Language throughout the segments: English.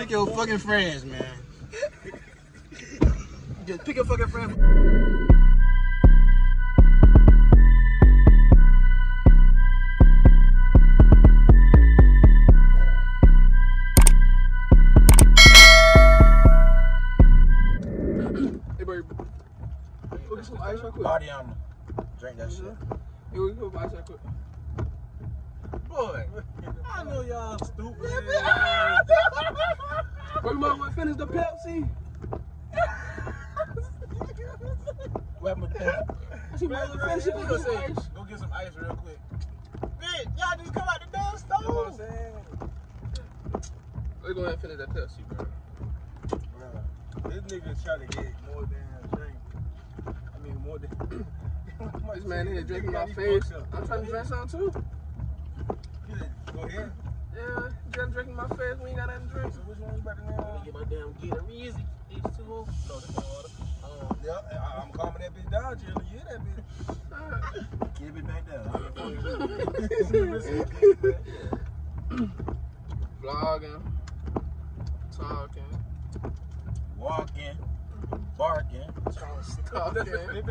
Pick your fucking friends, man. Just pick your fucking friends. Hey, baby. Go get some ice real quick. Body armor. Drink that shit. Hey, we go buy ice real quick. Boy, I know y'all stupid. Wait, you might want to finish the Pepsi. What happened with the Pepsi? She might want to finish it. Go get some ice real quick. Bitch, y'all just come out the damn stove. You know what I'm saying? Let's go ahead and finish that Pepsi, bro. This nigga try to get more damn drink. I mean, more than. This man here drinking my face. I'm trying to drink some too. Go ahead. Yeah, just drinking my face. We ain't got nothing to drink. So which one you about to now? Get my damn Gator Easy. H2O. No, that's not water. Yeah, I'm calming that bitch down, Jill. You hear that bitch? Keep it back there. Vlogging, talking, walking, barking. talking.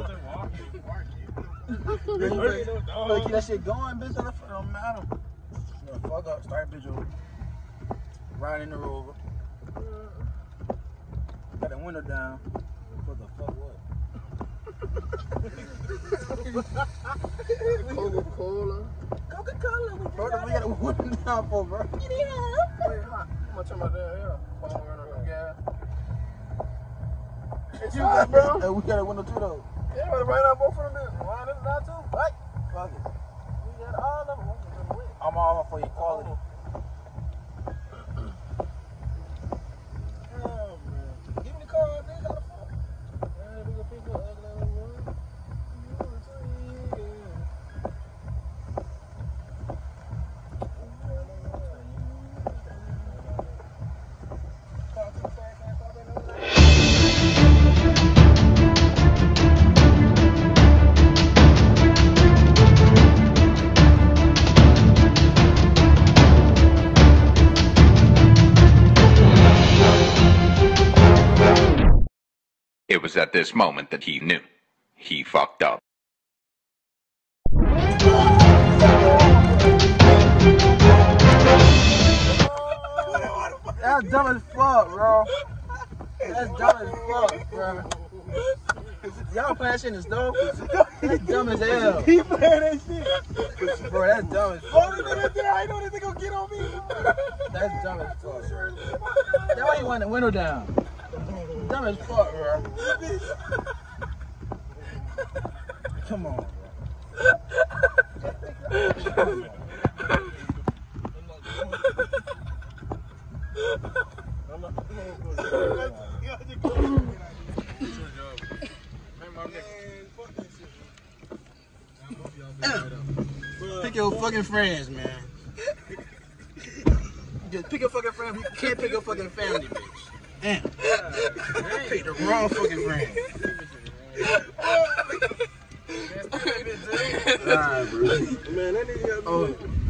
Keep that shit going, bitch. That don't matter. You know, fuck up. Start bitch over. Riding the rover. Got the window down. What the fuck what? Coca-Cola. Coca-Cola. Bro, we got the window down for, bro. Wait, how much am I there? Yeah. Phone running on gas. It's you, bro. Hey, we got a window too, though. Yeah, but right now, both of them is. Why this not too? What? Fuck it. We got all of them. I'm all for equality. Oh, man. Give me the car, nigga. Got a phone. Man, we gonna pick up ugly one. It was at this moment that he knew. He fucked up. That's dumb as fuck, bro. That's dumb as fuck, bro. Y'all playing that shit in the stove? That's dumb as hell. He playing that shit. Bro, that's dumb as fuck. Oh, this nigga there, I know this nigga gonna get on me. That's dumb as fuck. That's why you want the window down. Dumb as fuck, bro. Come on, bro. Pick your fucking friends, man. Just pick your fucking friends. You can't pick your fucking family, bitch. Damn. Pick the wrong fucking friend. Alright, bro. Man, that nigga got